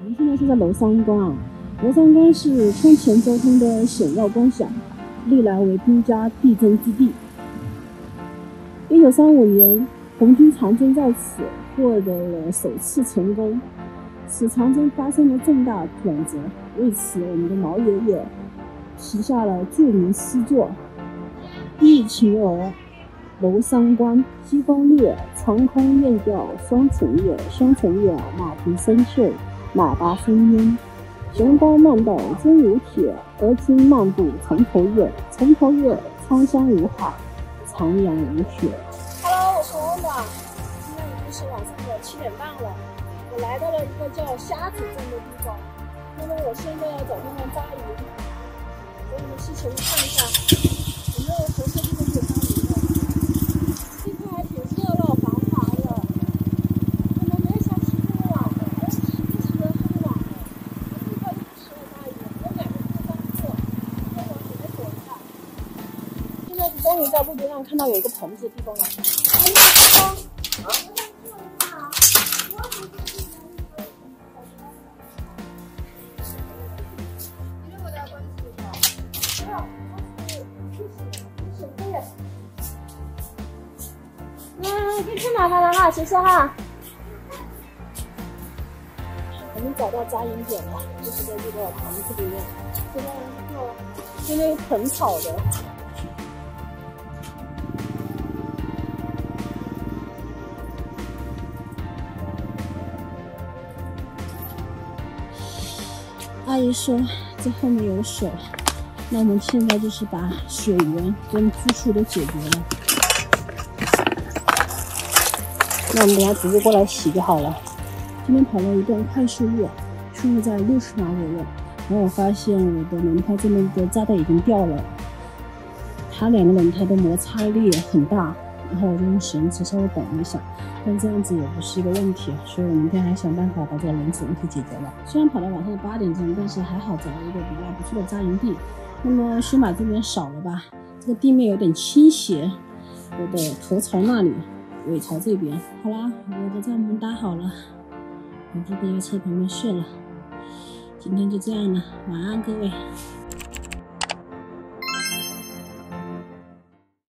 我们现在是在娄山关啊，娄山关是村前交通的险要关隘，历来为兵家必争之地。1935年，红军长征在此获得了首次成功，此长征发生了重大转折。为此，我们的毛爷爷题下了著名诗作：忆秦娥，娄山关，西风烈，长空雁调双重夜。双重夜，马蹄声碎，马拔声烟。雄高漫道真如铁，而今漫步从头越。从头越，沧桑如海，长阳如血。Hello， 我是欧暖，现在已经是晚上的7点半了。我来到了一个叫虾子镇的地方，因为我现在要找地方扎营。给你们细前看一下，有没有合适地方可以扎营的？这块还挺热闹繁华的，可能没想起这么晚的，但是实际是很晚的。这块就适合扎营，有2个地方坐，要往里面走一下。现在终于在路边上看到有一个棚子的地方了。可以太麻烦了哈，谢谢哈。我们找到扎营点了，就是在这个棚子里面，这边有盆草的。阿姨说这后面有水，那我们现在就是把水源跟住处都解决了。那我们等下直接过来洗就好了。今天跑了一段快速路，速度在60码左右，然后我发现我的轮胎这边的扎带已经掉了，它2个轮胎的摩擦力很大，然后我就用绳子稍微绑一下，但这样子也不是一个问题，所以我明天还想办法把这个轮子问题解决了。虽然跑到晚上的8点钟，但是还好找了一个比较不错的扎营地。那么水马这边少了吧，这个地面有点倾斜，我的头朝那里，尾朝这边。好啦，我的帐篷搭好了，我这边在车旁边睡了。今天就这样了，晚安各位。